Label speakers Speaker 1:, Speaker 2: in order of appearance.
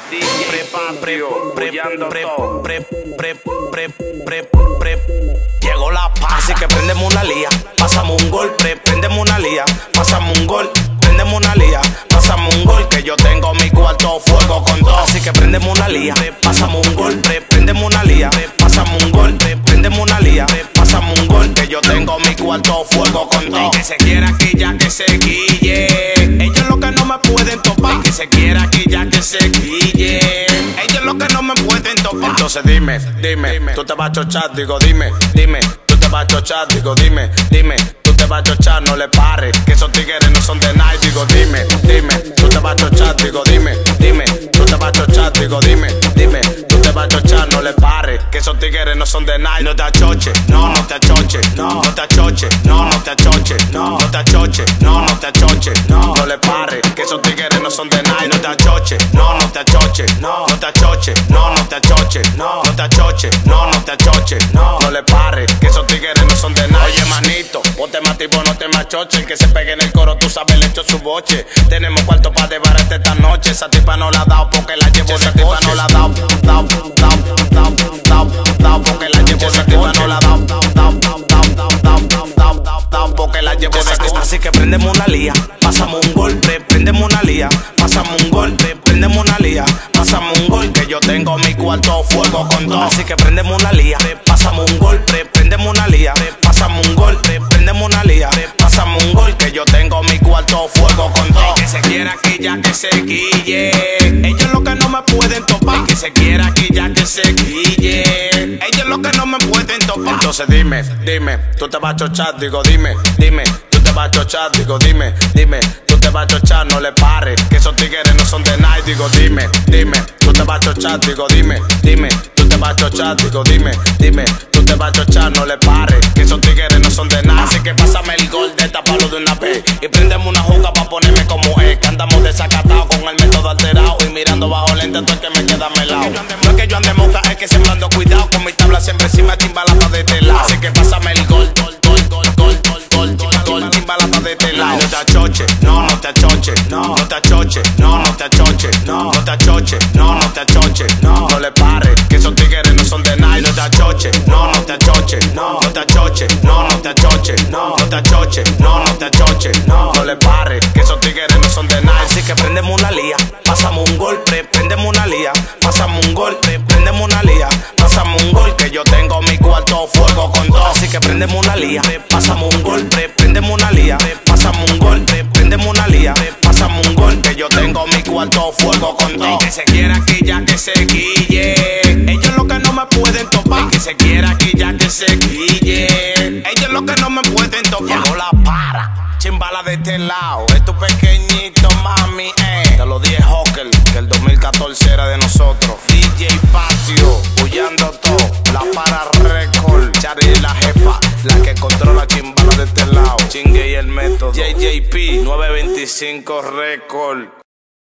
Speaker 1: Llegó la paz, así que prendemos una lía, pasamos un gol, prendemos una lía, pasamos un gol, prendemos una lía, pasamos un gol, que yo tengo mi cuarto fuego con todo. Así que prendemos una lía, pasamos un gol, prendemos una lía, pasamos un gol, prendemos una lía, pasamos un gol, que yo tengo mi cuarto fuego con todo. Y que se quiera aquí ya que se guille, ellos lo que no me pueden topar. Y que se quiera aquí ya que se guille, ellos lo que no me pueden topar. Entonces dime, tú te vas a chochar, digo dime, tú te vas a chochar, digo dime, tú te vas a chochar, no le pares, que esos tigres no son de nadie, digo dime, tú te vas a chochar, digo dime, tú te vas a chochar, digo dime, tú te vas a chochar, no le pares, que esos tigres no son de nadie. No te achoche, no te achoche, no te achoche, no te achoche, no te achoche, no te achoche, no le pares, que esos tigres no son de nadie. No te achoche, no te achoche, no te achoche, no te achoche, no te achoche, no te achoche, no le pares, que esos tigres no son de nadie. Oye manito, ponte mativo, no te machoche, el que se pegue en el coro, tú sabes, le echo su boche. Tenemos cuarto para debararte esta noche, esa tipa no la ha dado porque la llevo, esa tipa no la ha dado, porque la llevo, esa tipa no la ha dado, porque la llevo. Así que prendemos una lía, pasamos un gol, prendemos una lía, pasamos un gol, prendemos una lía, pasamos un gol, que yo tengo mi cuarto fuego con todo. Así que prendemos una lía, pasamos un gol, prendemos una lía, pasamos un gol, prendemos una lía, pasamos un gol, que yo tengo mi cuarto fuego con todo. Y que se quiera aquí ya que se guille, ellos lo que no me pueden topar. Y que se quiera aquí ya que se guille, ellos lo que no me pueden topar. Entonces dime, tú te vas a chochar, digo dime, tú te vas a chochar, digo dime, tú te vas a chochar, no le pares, que esos tigres no son de nadie, digo dime, tú te vas a chochar, digo dime, tú te vas a chochar, digo dime, tú te vas a chochar, no le pares, que esos tigres no son de nadie. Así que pásame el gol de taparlo de una vez y prendemos una juca pa' ponerme como es, que andamos desacatados con el método alterado y mirando bajo lente todo el que me queda melao. No es que yo ande moca, es que siempre ando cuidado, con mi tabla siempre encima timbalata de este lado. Así que pásame el gol, timbalata de este lado. No te achoche, no te achoche, no te achoche, no te achoche, no te achoche, no te achoche, no le pares, que esos tigres no son de nadie. No te achoche, no te achoche, no te achoche, no te achoche, no te achoche, no te achoche, no le pares, que esos tigres no son de nadie. Así que prendemos una lía, pasamos un gol, prendemos una lía, pasamos un gol, prendemos una lía, pasamos un gol, que yo tengo mi cuarto fuego con todo. Así que prendemos una lía, pasamos un gol, prendemos una lía, pasamos un gol, prendemos una lía, pasamos un gol, que yo tengo mi cuarto fuego con todo. Y que se quiera aquí ya que se guille, ellos lo que no me pueden topar. Y que se quiera aquí ya que se guille, ellos lo que no me pueden topar. Llegó la para, chimbala de este lado, esto pequeñito mami, Te lo dije Hawker, que el 2014 era de nosotros. DJ Patio, bullando todo, la para record, Charlie la jefa, la que controla chimbala de este lado. Chingue y el método, JJP 925 record.